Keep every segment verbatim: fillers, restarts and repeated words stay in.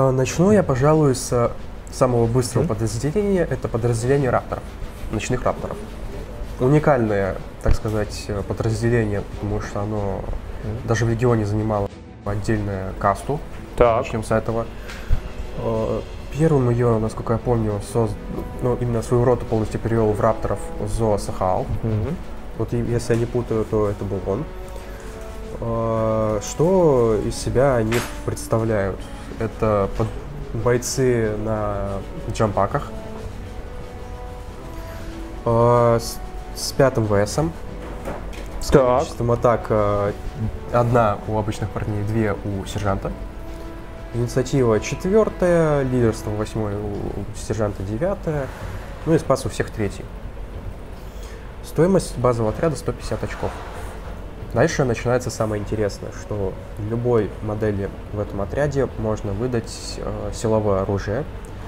Начну я, пожалуй, с самого быстрого mm-hmm. подразделения. Это подразделение рапторов, ночных рапторов. Уникальное, так сказать, подразделение, потому что оно mm-hmm. даже в Легионе занимало отдельную касту. Так. Начнем с этого. Первым ее, насколько я помню, соз... ну, именно свою роту полностью перевел в рапторов Зоо Сахаал. Mm-hmm. Вот если я не путаю, то это был он. Что из себя они представляют? Это бойцы на джампаках с, с пятым ВСом, с количеством атак одна у обычных парней, две у сержанта. Инициатива четвертая, лидерство восьмое у сержанта девятое, ну и спас у всех третий. Стоимость базового отряда сто пятьдесят очков. Дальше начинается самое интересное, что любой модели в этом отряде можно выдать э, силовое оружие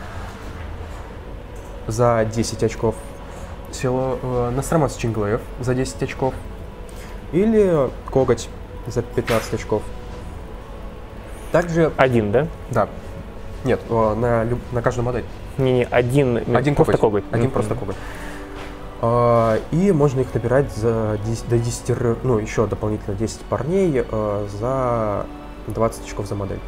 за десять очков, сило, э, Ностромас Чинглеев за десять очков или Коготь за пятнадцать очков. Также... Один, да? Да. Нет, э, на, на каждую модель. Не-не, один, один просто Коготь. Коготь. Один Mm-hmm. просто Коготь. И можно их набирать за десять, до десяти, ну, еще дополнительно десять парней э, за двадцать очков за модель.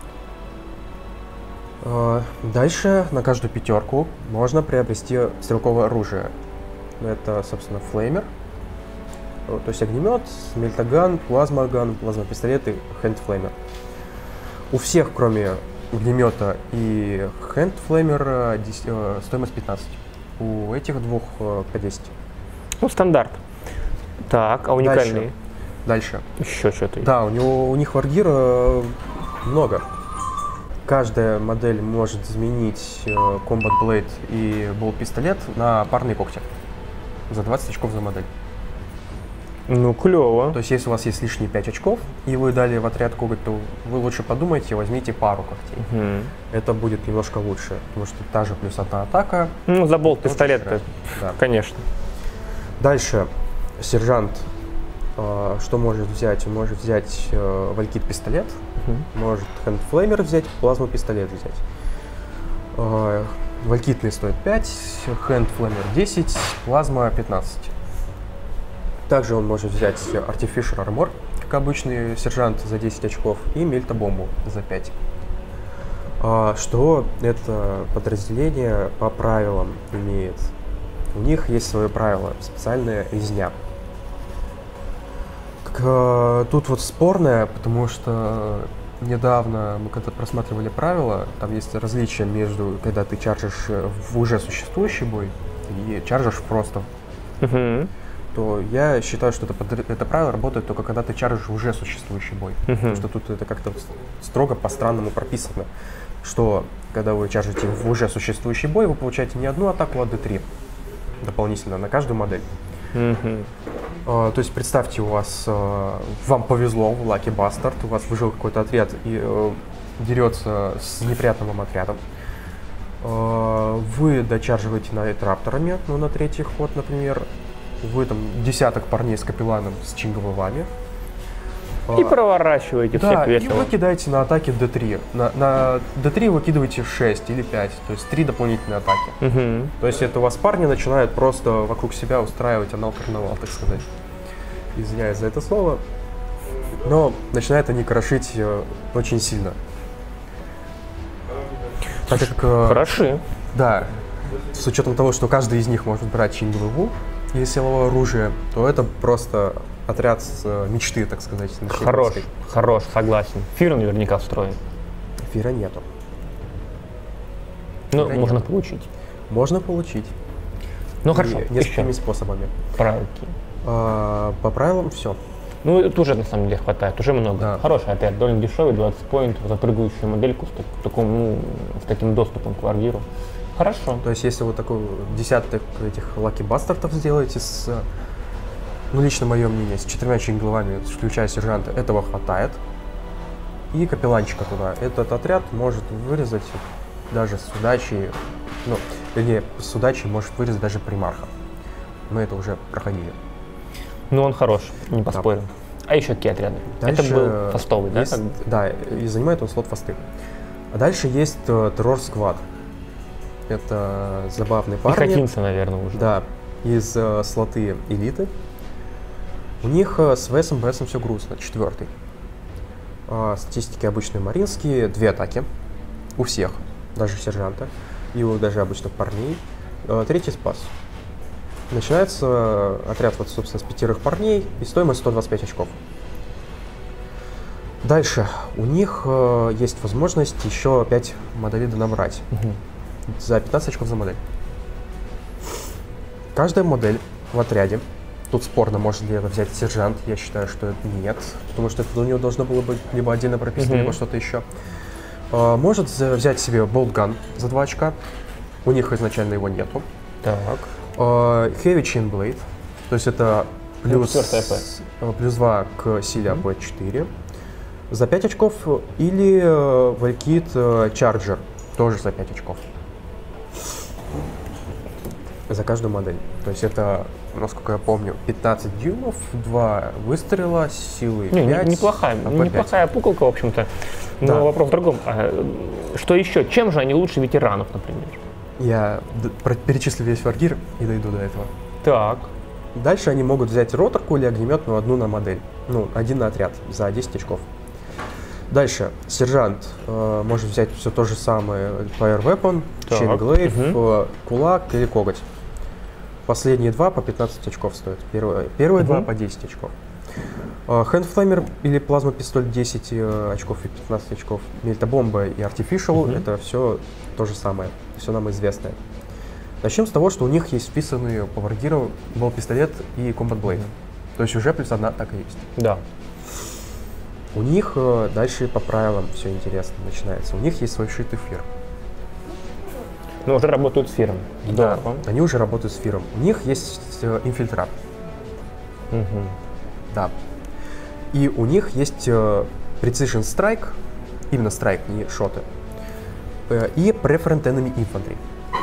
Э, дальше на каждую пятерку можно приобрести стрелковое оружие. Это, собственно, флеймер, то есть огнемет, мельтаган, плазмоган, плазмопистолет и хэндфлеймер. У всех, кроме огнемета и хэндфлеймера, э, стоимость пятнадцать. У этих двух по десять. Ну, стандарт. Так, а уникальные? Дальше. Дальше. Еще что-то. Да, у него у них варгира много. Каждая модель может заменить Combat Blade и Болт пистолет на парные когти. За двадцать очков за модель. Ну, клево. То есть, если у вас есть лишние пять очков, и вы дали в отряд коготь, то вы лучше подумайте, возьмите пару когтей. Угу. Это будет немножко лучше, потому что та же плюс одна атака. Ну, за болт пистолет-то, да. Конечно. Дальше сержант, э, что может взять? Он может взять э, валькит пистолет, угу. может хэндфлеймер взять, плазму пистолет взять. Э, валькитный стоит пять, хэндфлеймер десять, плазма пятнадцать. Также он может взять Artificial Armor, как обычный сержант, за десять очков, и мельтобомбу за пять. А, что это подразделение по правилам имеет? У них есть свое правило, специальная резня. К, тут вот спорное, потому что недавно мы когда просматривали правила, там есть различия между, когда ты чаржишь в уже существующий бой и чаржишь просто. Uh-huh. То я считаю, что это, это правило работает только когда ты чаржишь уже существующий бой. Uh-huh. Потому что тут это как-то строго по-странному прописано, что когда вы чаржите в уже существующий бой, вы получаете не одну атаку, а ди три дополнительно на каждую модель. Uh-huh. а, то есть представьте, у вас, а, вам повезло в Lucky Bastard, у вас выжил какой-то отряд и а, дерется с неприятным вам отрядом. А, вы дочарживаете на это рапторами, ну на третий ход, например. Вы там десяток парней с капелланом, с чинговыми. И проворачиваете да, всех весело. И вы кидаете на атаке ди три. На, на ди три вы кидываете шесть или пять, то есть три дополнительные атаки. Угу. То есть это у вас парни начинают просто вокруг себя устраивать анал-карнавал, так сказать. Извиняюсь за это слово. Но начинают они крошить э, очень сильно. Так как, э, Хороши. Да. С учетом того, что каждый из них может брать чинговый вул или силовое оружие, то это просто отряд с э, мечты, так сказать. Хорош, хорош, согласен. Фира наверняка встроен. Фира нету. Ну, Фира можно нету. получить. Можно получить. Ну, хорошо. Несколькими способами. Правилки. А, по правилам все. Ну, это уже на самом деле хватает, уже много. Да. Хороший отряд, довольно дешевый, двадцать поинтов за прыгающую модельку с, так, таком, ну, с таким доступом к варгиру. Хорошо. То есть, если вы такой десяток этих Lucky Bastard'ов сделаете с, ну, лично мое мнение, с четырьмя чингловами, включая сержанта, этого хватает. И капелланчика туда. Этот отряд может вырезать даже с удачей, ну, или с удачей может вырезать даже примарха. Мы это уже проходили. Ну, он хорош, не поспорим. Да. А еще какие отряды? Дальше это был фастовый, да? Есть, да, и занимает он слот фасты. А дальше есть uh, Terror Squad. Это забавные парни. Пехотинцы, наверное, уже. Да, из uh, слоты элиты. У них uh, с ВСом, БСом все грустно. Четвертый. Uh, статистики обычные маринские. Две атаки. У всех. Даже сержанта. И у даже обычных парней. Uh, третий спас. Начинается отряд, вот, собственно, с пятерых парней. И стоимость сто двадцать пять очков. Дальше. У них uh, есть возможность еще пять моделей донабрать. Uh-huh. За пятнадцать очков за модель. Каждая модель в отряде, тут спорно, может ли это взять сержант, я считаю, что нет, потому что это у него должно было быть либо отдельно прописано, mm-hmm. либо что-то еще. А, может взять себе болтган за два очка, у них изначально его нету. Так. А, Heavy Chain Blade, то есть это плюс, ну, плюс два к силе эй пи четыре за пять очков, или Valkid Charger, тоже за пять очков. За каждую модель. То есть это, насколько я помню, пятнадцать дюймов, два выстрела, силы не, пять. Неплохая, неплохая пуколка, в общем-то. Но да. Вопрос в другом. А что еще? Чем же они лучше ветеранов, например? Я перечислю весь Wargear и дойду до этого. Так. Дальше они могут взять роторку или огнеметную одну на модель. Ну, один на отряд за десять очков. Дальше. Сержант э, может взять все то же самое. Fire Weapon, Chain Glaive, угу. Кулак или Коготь. Последние два по пятнадцать очков стоят. Первые, первые угу. два по десять очков. Handflamer или плазма пистоль десять очков и пятнадцать очков. Мельтобомба и Artificial угу. это все то же самое. Все нам известное. Начнем с того, что у них есть вписанные по Wargear был пистолет и Combat Blade. Угу. То есть уже плюс одна атака есть. Да. У них дальше по правилам все интересно начинается. У них есть свой шит эфир. Но уже работают с фиром. Да, да, они уже работают с фиром. У них есть э, инфильтрат. Угу. Да. И у них есть э, Precision Strike, именно Strike, не шоты, э, и Preferent Enemy Infantry.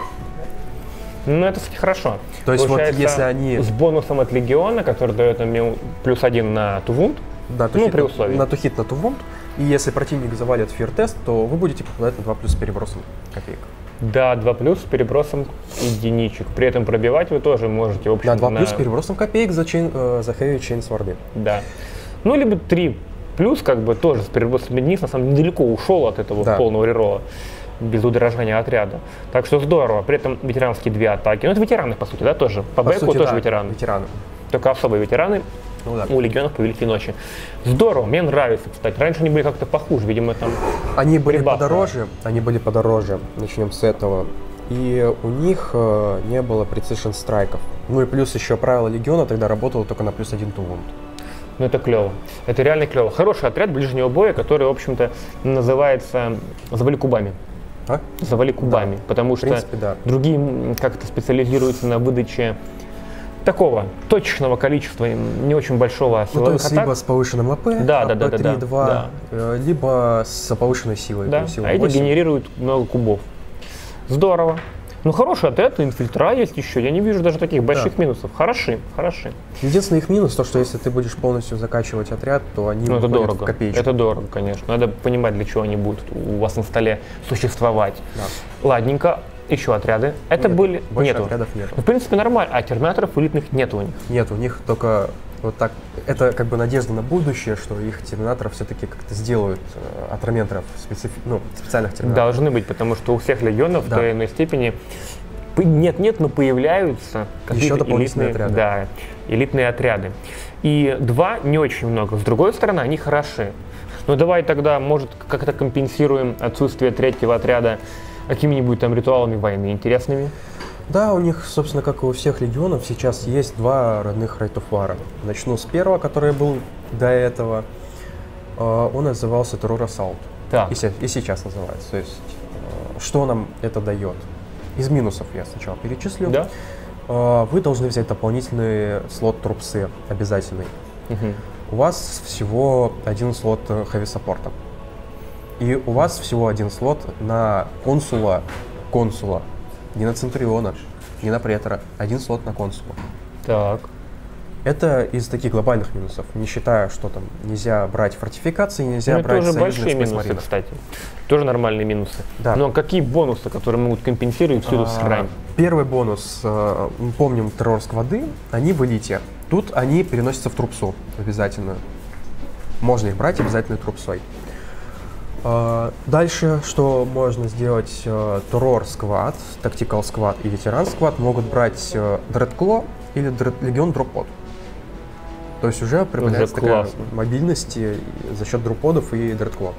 Ну, это, кстати, хорошо. То есть вот если они... С бонусом от Легиона, который дает им плюс один на тувунд, да, ну, при условии. На тухит на тувунд, и если противник завалит фир-тест, то вы будете попадать на два плюс с перебросом копеек. Да, два плюс с перебросом единичек. При этом пробивать вы тоже можете. В общем, да, два на... плюс с перебросом копеек за, чейн, э, за Heavy Chain Sword. Да. Ну, либо три плюс, как бы тоже с перебросом единиц, на самом деле недалеко ушел от этого да. полного рерола, без удорожания отряда. Так что здорово. При этом ветеранские две атаки. Ну, это ветераны, по сути, да, тоже. По, по бэку тоже да, ветераны. ветераны. Только особые ветераны. Ну, да. У Легионов Повелителей Ночи. Здорово, мне нравится, кстати. Раньше они были как-то похуже, видимо, там... Они были подороже, они были подороже, начнем с этого. И у них э, не было Precision страйков. Ну и плюс еще правило Легиона тогда работало только на плюс один тувунд. Ну это клево, это реально клево. Хороший отряд ближнего боя, который, в общем-то, называется «Завали кубами». А? «Завали кубами», да. Потому что принципе, да. другие как-то специализируются на выдаче такого точечного количества, не очень большого силовых ну, то есть атак. Либо с повышенным АП, да, да, да, три два, да, да. либо с повышенной силой. Да, а эти генерируют много кубов. Здорово. Ну, хороший отряд, инфильтра есть еще. Я не вижу даже таких больших да. минусов. Хороши, хороши. Единственный их минус, то, что если ты будешь полностью закачивать отряд, то они ну, это дорого. в копеечку. Это дорого, конечно. Надо понимать, для чего они будут у вас на столе существовать. Да. Ладненько. Еще отряды. Это нет, были... Больше нету. отрядов нету. В принципе, нормально. А терминаторов элитных нет у них. Нет, у них только вот так. Это как бы надежда на будущее, что их терминаторов все-таки как-то сделают э, от раменторов, специфи... ну, специальных терминаторов. Должны быть, потому что у всех легионов да. в той или иной степени нет-нет, но появляются еще дополнительные элитные, отряды. Да, элитные отряды. И два не очень много. С другой стороны, они хороши. Но давай тогда, может, как-то компенсируем отсутствие третьего отряда какими-нибудь там ритуалами войны интересными? Да, у них, собственно, как и у всех легионов, сейчас есть два родных Rite of War. Начну с первого, который был до этого. Он назывался Terror Assault. Так. И, и сейчас называется. То есть, что нам это дает? Из минусов я сначала перечислю. Да? Вы должны взять дополнительный слот трупсы, обязательный. Угу. У вас всего один слот хэви-саппорта. И у вас всего один слот на консула, консула, не на центуриона, не на претора, один слот на консула. Так. Это из таких глобальных минусов, не считая, что там нельзя брать фортификации, нельзя ну, брать союзных большие минусы, кстати. Тоже нормальные минусы. Да. Но какие бонусы, которые могут компенсировать всю эту срань? Первый бонус, мы помним террор сквады, они в элите. Тут они переносятся в трупсу обязательно. Можно их брать обязательно трупсой. Дальше, что можно сделать, террор сквад, тактикал сквад и ветеран сквад могут брать дредкло или легион дроппод. То есть уже прибавляется такая мобильность за счет дропподов и дредкло.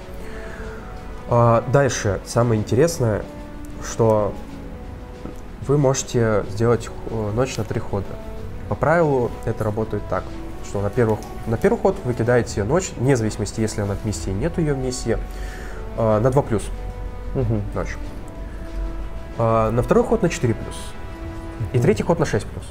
Дальше, самое интересное, что вы можете сделать ночь на три хода. По правилу это работает так, что на, первых, на первый ход вы кидаете ночь, вне зависимости, если она в миссии, нет ее в миссии, э, на два плюс угу. ночь. Э, на второй ход на четыре плюс. Угу. И третий ход на шесть плюс.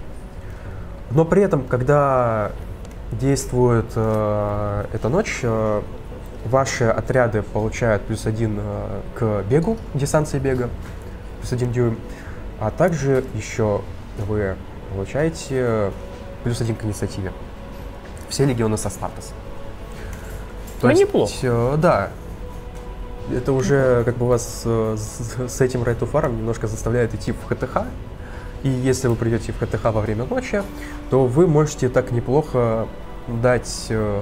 Но при этом, когда действует э, эта ночь, э, ваши отряды получают плюс один э, к бегу, дистанции бега, плюс один дюйм, а также еще вы получаете плюс один к инициативе. Все легионы со Стартес. Ну, неплохо. Э, да. Это уже как бы вас э, с, с этим Right to Farm немножко заставляет идти в ХТХ. И если вы придете в ХТХ во время ночи, то вы можете так неплохо дать э,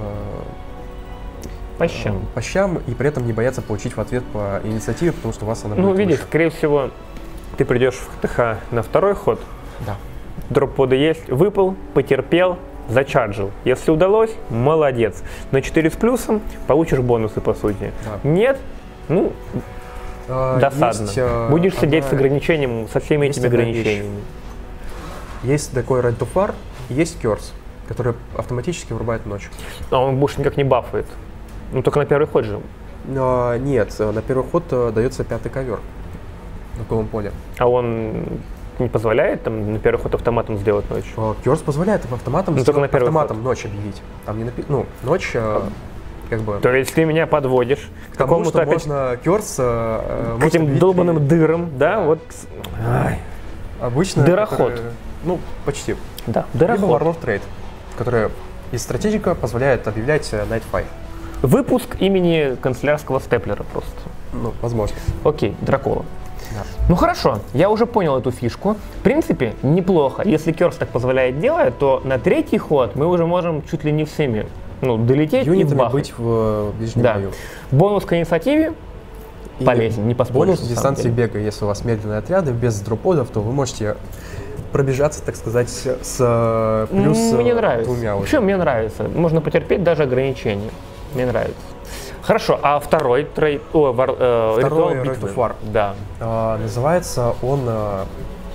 по щам. Э, по щам и при этом не бояться получить в ответ по инициативе, потому что у вас она ну, будет видишь, выше. Скорее всего, ты придешь в ХТХ на второй ход. Да. Дроп-поды есть, выпал, потерпел, зачарджил. Если удалось, молодец. На четыре с плюсом получишь бонусы, по сути. Да. Нет, ну, а, досадно. Есть, а, Будешь одна... сидеть с ограничением, со всеми есть этими ограничениями. Вещь. Есть такой Right to Far, есть Curse, который автоматически вырубает ночь. А он больше никак не бафает. Ну, только на первый ход же. А, нет, на первый ход дается пятый ковер на голом поле. А он не позволяет там на первый ход автоматом сделать ночь? Curse позволяет автоматом, ну, на автоматом ход. ночь объявить. Там не напи... Ну, ночь а, как бы... То есть ты меня подводишь к какому-то опять... можно Curse... А, к этим долбанным и... дырам, да? да. Вот... Ай. Обычно... Дыроход. Которые... Ну, почти. Да, дыроход. Либо Warlord Trade, который из стратегика позволяет объявлять Night Fight. Выпуск имени канцелярского степлера просто. Ну, возможно. Окей, Дракола. Да. Ну хорошо, я уже понял эту фишку. В принципе, неплохо. Если Curse так позволяет делать, то на третий ход мы уже можем чуть ли не всеми ну, долететь юнитами и бахать. быть в ближнем да. бою. Бонус к инициативе и полезен, не поспоришь. Бонус дистанции бега. Если у вас медленные отряды без дроподов, то вы можете пробежаться, так сказать, с плюс мне нравится. двумя. Вообще мне нравится. Можно потерпеть даже ограничения. Мне нравится. Хорошо, а второй трейд, о, вар, э, второй ритуал битвы. War. Да. А, называется он а,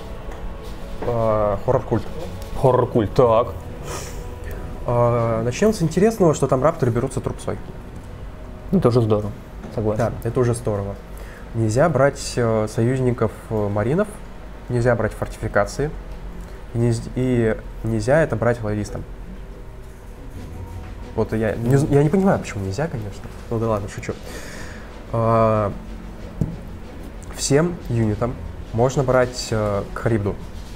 а, хоррор-культ. Хоррор-культ, так. А, начнем с интересного, что там рапторы берутся трупсой. Ну, тоже здорово, согласен. Да, это уже здорово. Нельзя брать э, союзников э, маринов, нельзя брать фортификации, и, не, и нельзя это брать лоялистам. Вот я не, я не понимаю, почему нельзя, конечно. Ну да ладно, шучу. А, всем юнитам можно брать а, к Харибду.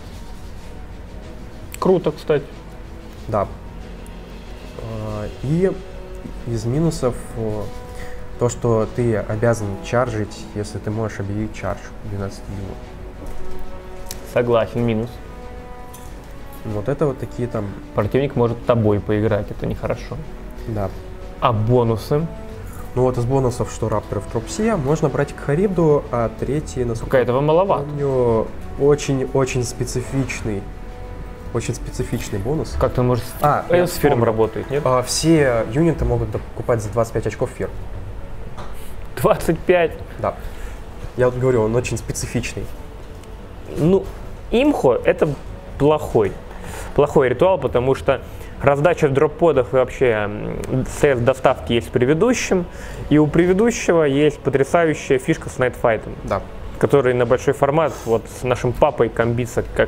Круто, кстати. Да. А, и из минусов а, то, что ты обязан чаржить, если ты можешь объявить чардж двенадцать минут. Согласен, минус. Вот это вот такие там... Противник может тобой поиграть, это нехорошо. Да. А бонусы? Ну вот из бонусов, что рапторы в трупсе, можно брать к Харибду, а третий, насколько я этого маловато. помню, очень-очень специфичный. Очень специфичный бонус. Как ты можешь... А, с фиром работает, нет? А, все юниты могут покупать за двадцать пять очков фир. двадцать пять? Да. Я вот говорю, он очень специфичный. Ну, имхо — это плохой. Плохой ритуал, потому что раздача дроп-подов и вообще сет доставки есть в предыдущем, и у предыдущего есть потрясающая фишка с найтфайтом, да. который на большой формат вот с нашим папой комбится как,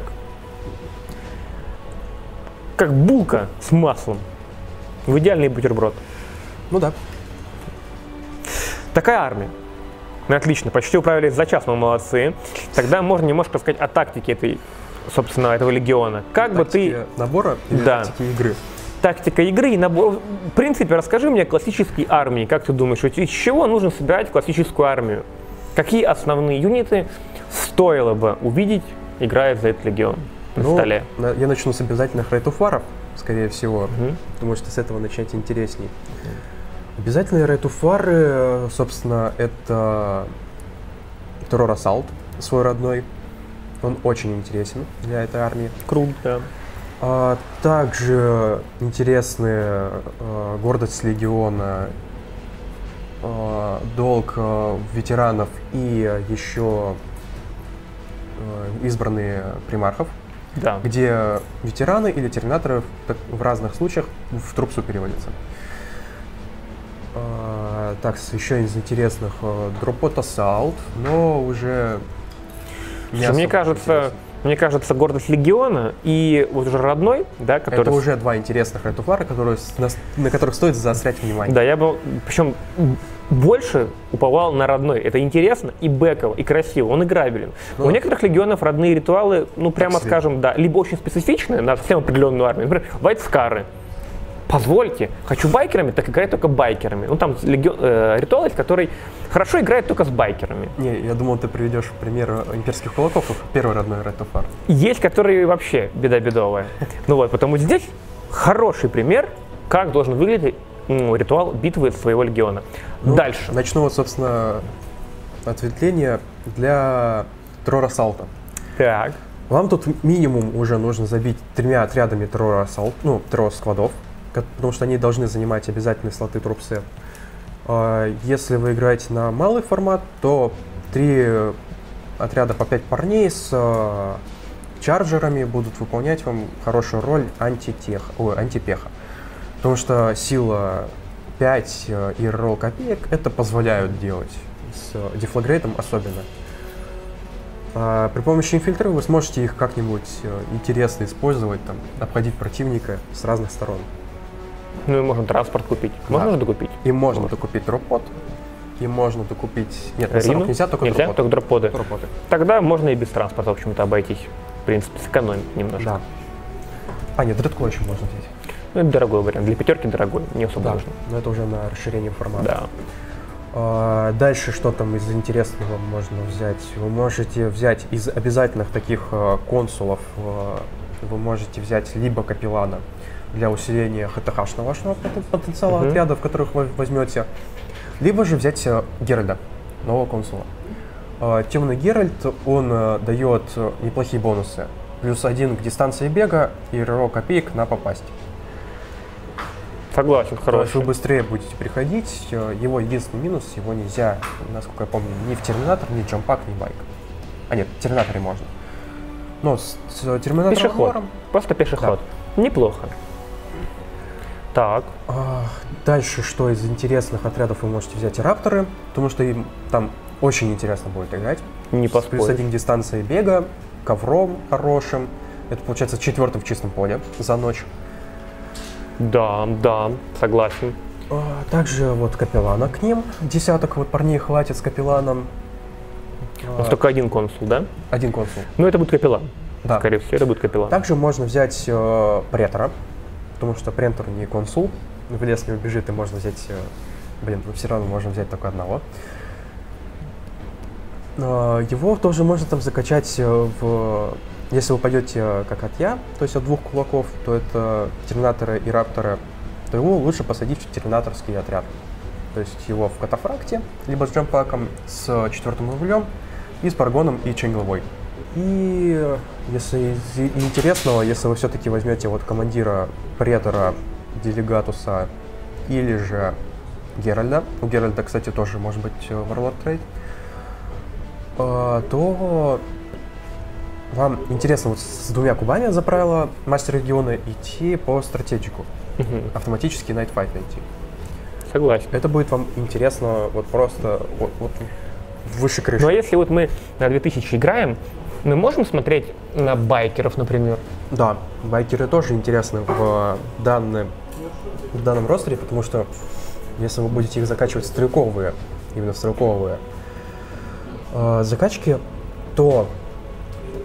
как булка с маслом. В идеальный бутерброд. Ну да. Такая армия. Ну, отлично, почти управились за час, мы молодцы. Тогда можно немножко сказать о тактике этой собственно, этого легиона. Как бы ты... набора или да. тактики игры? Тактика игры и набор. В принципе, расскажи мне о классической армии. Как ты думаешь, из чего нужно собирать классическую армию? Какие основные юниты стоило бы увидеть, играя за этот легион на ну, столе? Я начну с обязательных рейд-оф-варов, скорее всего, угу. потому что с этого начать интересней. Обязательные рейд-оф-вары, собственно, это Terror Assault, свой родной. Он очень интересен для этой армии. Круто, да. А также интересны а, гордость легиона, а, долг а, ветеранов и еще а, избранные примархов, да. где ветераны или терминаторы в, в разных случаях в трупсу переводятся. А, так, еще из интересных Dropot Assault, но уже не Мне кажется, интересно. Мне кажется, гордость легиона и вот уже родной, да, который... Это уже два интересных рейд-оф-вара, которые, на, на которых стоит заострять внимание. Да, я бы, причем больше уповал на родной. Это интересно и бэково, и красиво, он играбелен. Ну, у некоторых легионов родные ритуалы, ну, прямо скажем, да, либо очень специфичные на совсем определенную армию, например, вайтскары. Позвольте, хочу байкерами, так играть только байкерами. Ну, там легион, э, ритуал есть, который хорошо играет только с байкерами. Не, я думал, ты приведешь пример имперских кулаков, первый родной рейд-оф-вар. Есть, которые вообще беда-бедовая. Ну вот, потому здесь хороший пример, как должен выглядеть ну, ритуал битвы своего легиона. Ну, дальше. Начну вот, собственно, ответвление для Terror Assault. Так. Вам тут минимум уже нужно забить тремя отрядами Terror Assault, ну, террор-сквадов, потому что они должны занимать обязательные слоты трупсы. Если вы играете на малый формат, то три отряда по пять парней с чарджерами будут выполнять вам хорошую роль антитех, ой, антипеха. Потому что сила пять и ролл копеек это позволяют делать, с дефлагрейтом особенно. При помощи инфильтры вы сможете их как-нибудь интересно использовать, там, обходить противника с разных сторон. Ну и можно транспорт купить. Можно да. же докупить? И можно можно докупить дропод, и можно докупить... Нет, Рину? нельзя, только нельзя, дропод. только дроподы. дроподы. Тогда можно и без транспорта, в общем-то, обойтись. В принципе, сэкономить немножко. Да. А, нет, дредко еще можно взять. Ну, это дорогой вариант. Для пятерки дорогой, не особо да, нужно. но это уже на расширение формата. Да. А, дальше, что там из интересного можно взять? Вы можете взять из обязательных таких а, консулов, а, вы можете взять либо капеллана для усиления ХТХ-шного вашего потенциала uh-huh. отрядов, которых вы возьмете, либо же взять а, Геральда, нового консула. А, темный Геральд, он а, дает неплохие бонусы. Плюс один к дистанции бега и рерол копеек на попасть. Согласен, хорошо. То есть вы быстрее будете приходить. Его единственный минус, его нельзя, насколько я помню, ни в Терминатор, ни в Джампак, ни в Байк. А нет, в Терминаторе можно. Но с, с Терминатором... Пешеход. Просто пешеход. Да. Неплохо. Так. А, дальше, что из интересных отрядов вы можете взять? Рапторы, потому что им там очень интересно будет играть. Не поспоришь. Плюс один дистанция бега, ковром хорошим. Это получается четвертый в чистом поле за ночь. Да, да, согласен. А, также вот капеллана к ним. Десяток вот парней хватит с капелланом. У нас а, только один консул, да? Один консул. Ну, это будет капеллан. Да. Скорее всего, это будет капеллан. Также можно взять э, претора, потому что претор не консул. В лес не убежит, и можно взять... Э, блин, ну все равно можно взять только одного. Э, его тоже можно там закачать в... Если вы пойдете как от я, то есть от двух кулаков, то это терминаторы и рапторы, то его лучше посадить в терминаторский отряд. То есть его в катафракте, либо с джампаком, с четвертым углем, и с паргоном и чейн главой. И если из интересного, если вы все-таки возьмете вот командира претора, делегатуса или же Геральда, у Геральда, кстати, тоже может быть Warlord трейд, то вам интересно вот с двумя кубами за правило Мастера Региона идти по стратегику, uh-huh. автоматически найтфайт найти. Согласен. Это будет вам интересно вот просто вот, вот выше крыши. Ну а если вот мы на две тысячи играем, мы можем смотреть на байкеров, например? Да, байкеры тоже интересны в, данном, в данном ростере, потому что если вы будете их закачивать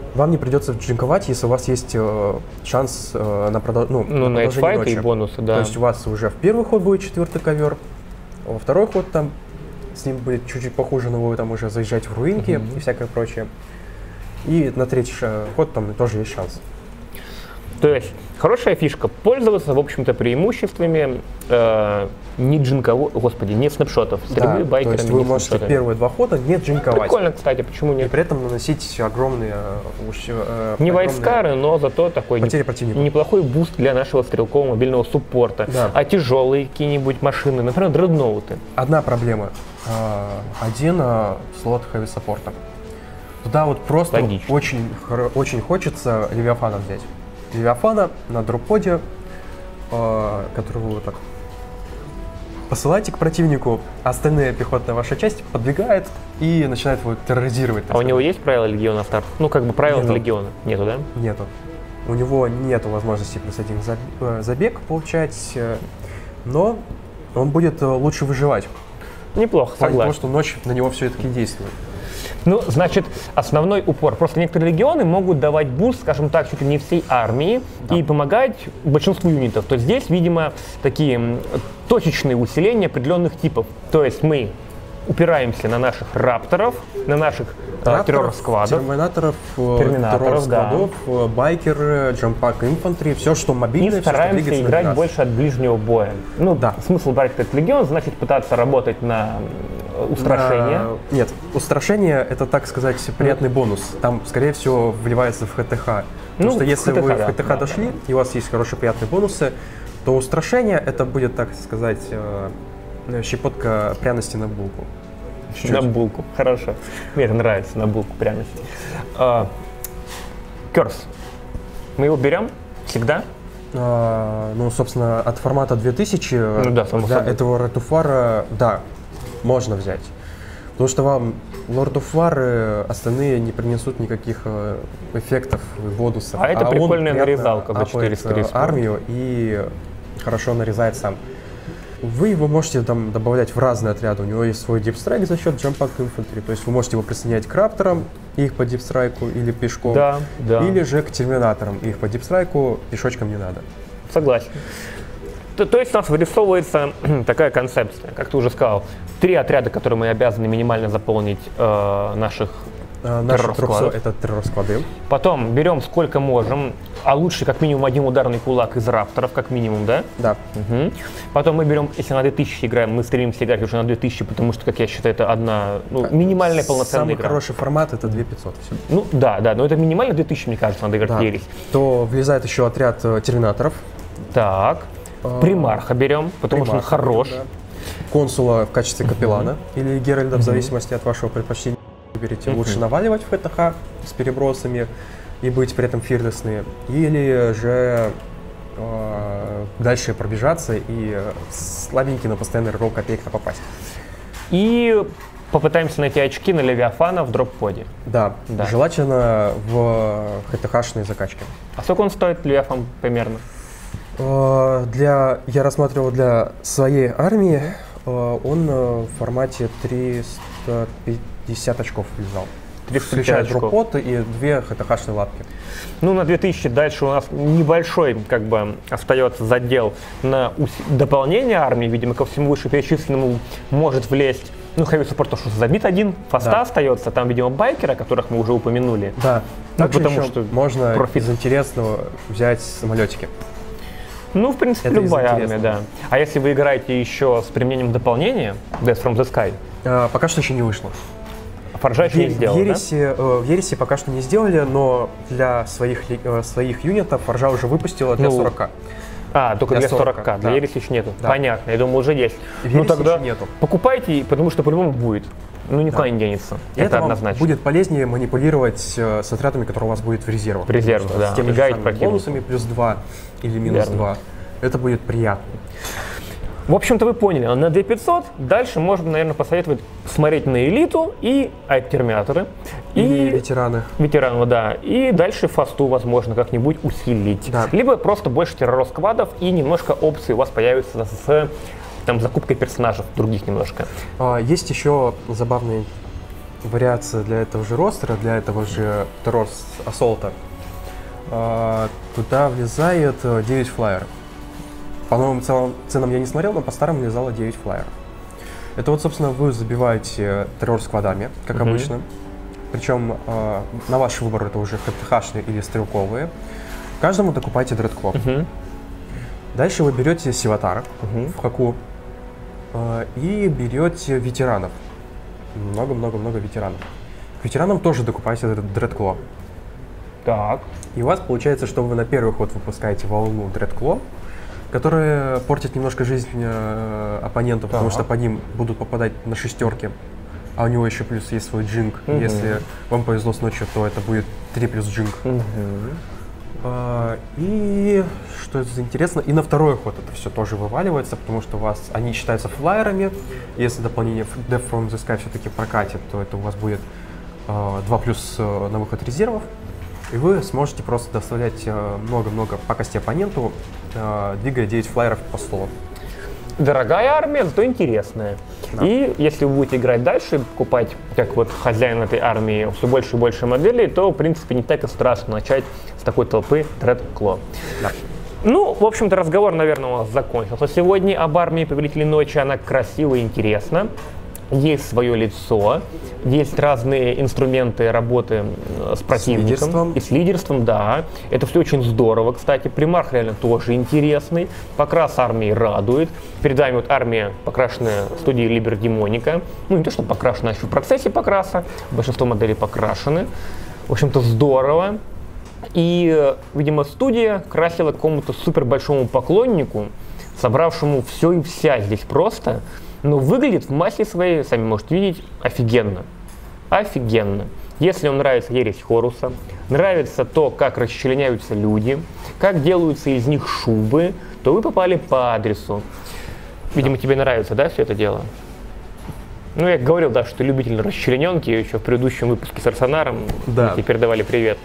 вам не придется джинковать, если у вас есть э, шанс э, на, продол... ну, ну, на на продолжение и бонусы, да. То есть у вас уже в первый ход будет четвертый ковер, а во второй ход там с ним будет чуть-чуть похуже, но вы там уже заезжать в руинки mm-hmm. и всякое прочее. И на третий ход там тоже есть шанс. То есть хорошая фишка пользоваться, в общем-то, преимуществами э, не джинкового, господи, не снапшотов. Стрельбы, да, байкерами, то есть вы можете первые два хода не джинковать. Прикольно, кстати, почему нет? И при этом наносить огромные... Э, не вайскары, но зато такой не, неплохой буст для нашего стрелкового мобильного суппорта. Да. А тяжелые какие-нибудь машины, например, дредноуты. Одна проблема. Один слот хэви-саппорта. Туда вот просто очень, очень хочется Левиафана взять. Левиафана на дропподе, э, который вы вот так посылаете к противнику, а остальная пехотная ваша часть подбегает и начинает его терроризировать. А у него есть правила легиона старт? Ну, как бы правила Нету. легиона. Нету, да? Нету. У него нету возможности плюс один забег получать, но он будет лучше выживать. Неплохо, согласен. Потому что ночь на него все-таки действует. Ну, значит, основной упор. Просто некоторые легионы могут давать буст, скажем так, чуть ли не всей армии, да. и помогать большинству юнитов. То есть здесь, видимо, такие точечные усиления определенных типов. То есть мы упираемся на наших рапторов, на наших террор-сквадов, терминаторов, террор-сквадов, да. байкеры, джампак, инфантри, все, что мобильное. И стараемся все, играть больше от ближнего боя. Ну да, смысл брать этот легион, значит пытаться работать на устрашение. На... Нет, устрашение это, так сказать, приятный mm. бонус. Там, скорее всего, вливается в ХТХ. Потому ну, что если ХТХ, вы в ХТХ да, дошли, да. и у вас есть хорошие приятные бонусы, то устрашение это будет, так сказать, щепотка пряности на булку. Чуть-чуть. На булку, хорошо. Мне это нравится, на булку пряности. Curse. Мы его берем всегда? А, ну, собственно, от формата две тысячи ну, да, для собой. этого ретуфара, да, можно взять. Потому что вам Lord of War остальные не принесут никаких эффектов и бонусов. А, а это прикольная нарезалка за четыреста тридцать. Армию и хорошо нарезает сам. Вы его можете там добавлять в разные отряды. У него есть свой дипстрайк за счет Jump-Pack Infantry. То есть вы можете его присоединять к рапторам, их по дипстрайку или пешком. Да, да. Или же к терминаторам, их по дипстрайку, пешочком не надо. Согласен. То, то есть у нас вырисовывается такая концепция, как ты уже сказал. Три отряда, которые мы обязаны минимально заполнить э, наших террор-сквадов. Это террор-сквады. Потом берем сколько можем, а лучше как минимум один ударный кулак из рапторов, как минимум, да? Да. Угу. Потом мы берем, если на две тысячи играем, мы стремимся играть уже на две тысячи, потому что, как я считаю, это одна ну, минимальная полноценная Самый игра. Самый хороший формат это две тысячи пятьсот. Все. Ну да, да, но это минимально две тысячи, мне кажется, надо играть да. в ересь. То влезает еще отряд э, терминаторов. Так. А, Примарха берем, потому Примарха, что он хорош. Да. Консула в качестве капеллана uh-huh. или Геральда, uh-huh. в зависимости от вашего предпочтения. Выберите, uh-huh. лучше наваливать в ХТХ с перебросами и быть при этом фирлесные, или же э, дальше пробежаться и слабенький, но постоянный ролл копейка попасть. И попытаемся найти очки на Левиафана в дроп-поде. Да, да, желательно в ХТХ-шной закачке. А сколько он стоит, Левиафан, примерно? Для, я рассматривал для своей армии, он в формате триста пятьдесят очков влезал. Включая дроп-под и две ХТХ-шные лапки. Ну, на две тысячи дальше у нас небольшой, как бы, остается задел на ус... дополнение армии. Видимо, ко всему вышеперечисленному может влезть. Ну, хэви саппорт, что забит один, фаста да. остается, там, видимо, байкеры, о которых мы уже упомянули. Да, ну, потому что можно профит. Из интересного взять самолетики. Ну, в принципе, это любая армия, да. А если вы играете еще с применением дополнения, Death from the Sky? А, пока что еще не вышло. Форжа еще не сделал, в Ересе, да? В Ересе пока что не сделали, но для своих, своих юнитов Форжа уже выпустила для ну, сорок ка. А, только для, для сорок ка, для да. Ереси еще нету. Да. Понятно, я думаю, уже есть. В ну тогда нету. Покупайте, потому что по-любому будет. Ну, никуда да. не денется. И это, это однозначно. Будет полезнее манипулировать э, с отрядами, которые у вас будет в резервах. В резервах, да. С теми же бонусами плюс два или минус Верно. два. Это будет приятно. В общем-то, вы поняли, на две тысячи пятьсот дальше можно, наверное, посоветовать смотреть на элиту и терминаторы. И, и ветераны. Ветераны, да. И дальше фасту, возможно, как-нибудь усилить. Да. Либо просто больше террор-сквадов и немножко опций у вас появится с там, закупкой персонажей других немножко. А, есть еще забавный вариация для этого же ростера, для этого же Terror Assault. А, туда влезает девять флайеров. По новым ценам я не смотрел, но по старым влезало девять флайеров. Это вот, собственно, вы забиваете террор сквадами, как uh-huh. обычно. Причем э, на ваш выбор это уже ХТХ-шные или стрелковые. Каждому докупайте дредкло. Uh-huh. Дальше вы берете сиватар uh-huh. в хаку э, и берете ветеранов. Много-много-много ветеранов. К ветеранам тоже докупайте дредкло. Так. И у вас получается, что вы на первый ход выпускаете волну дредкло, которые портят немножко жизнь э, оппоненту, потому что по ним будут попадать на шестерки. А у него еще плюс есть свой джинг. Uh-huh. Если вам повезло с ночью, то это будет три плюс джинг. Uh-huh. А, и что это интересно, и на второй ход это все тоже вываливается, потому что у вас они считаются флайерами. Если дополнение Death from the Sky все-таки прокатит, то это у вас будет а, два плюс а, на выход резервов. И вы сможете просто доставлять много-много по кости оппоненту, двигая девять флайеров по столу. Дорогая армия, зато интересная. Да. И если вы будете играть дальше, покупать, как вот хозяин этой армии, все больше и больше моделей, то, в принципе, не так и страшно начать с такой толпы дредкло. Да. Ну, в общем-то, разговор, наверное, у нас закончился. Сегодня об армии Повелителей Ночи, она красива и интересна. Есть свое лицо, есть разные инструменты работы с противником. С лидерством. И с лидерством, да. Это все очень здорово, кстати. Примарх реально тоже интересный. Покрас армии радует. Перед вами вот армия, покрашенная студией Liber Demonica. Ну, не то, что покрашена, а еще в процессе покраса. Большинство моделей покрашены. В общем-то, здорово. И, видимо, студия красила какому-то супер большому поклоннику, собравшему все и вся здесь просто. Но выглядит в массе своей, сами можете видеть, офигенно. Офигенно. Если вам нравится ересь Хоруса, нравится то, как расчленяются люди, как делаются из них шубы, то вы попали по адресу. Видимо, да. Тебе нравится, да, все это дело? Ну, я говорил, да, что любитель расчлененки еще в предыдущем выпуске с Арсенаром. Да. Мне передавали привет.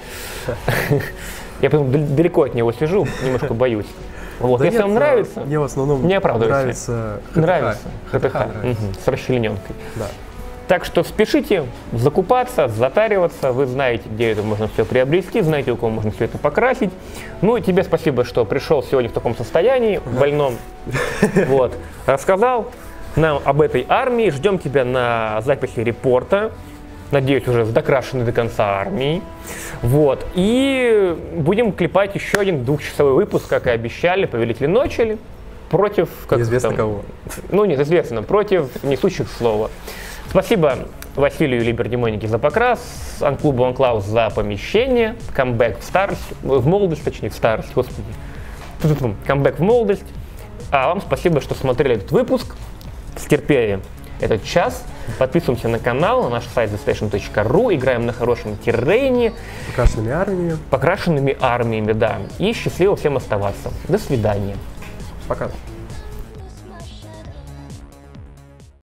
Я потом далеко от него сижу, немножко боюсь. Вот, да если нет, вам нравится, мне в основном не оправдывайся. Нравится ХТХ. Нравится. ХТХ. ХТХ нравится. Угу. С расчлененкой. Да. Так что спешите закупаться, затариваться. Вы знаете, где это можно все приобрести, знаете, у кого можно все это покрасить. Ну и тебе спасибо, что пришел сегодня в таком состоянии, больном. Вот. Рассказал нам об этой армии. Ждем тебя на записи репорта. Надеюсь, уже с докрашенной до конца армией. Вот. И будем клепать еще один двухчасовой выпуск, как и обещали, Повелители Ночи. Против... Как неизвестно там, кого. Ну, нет, известно. Против несущих слова. Спасибо Василию Liber Demonica за покрас, Анклубу Анклаус за помещение, камбэк в старость, в молодость, точнее, в старость, господи. Камбэк в молодость. А вам спасибо, что смотрели этот выпуск. Стерпели этот час. Подписываемся на канал, на наш сайт зе стейшн точка ру. Играем на хорошем террейне. Покрашенными армиями. Покрашенными армиями, да. И счастливо всем оставаться. До свидания. Пока.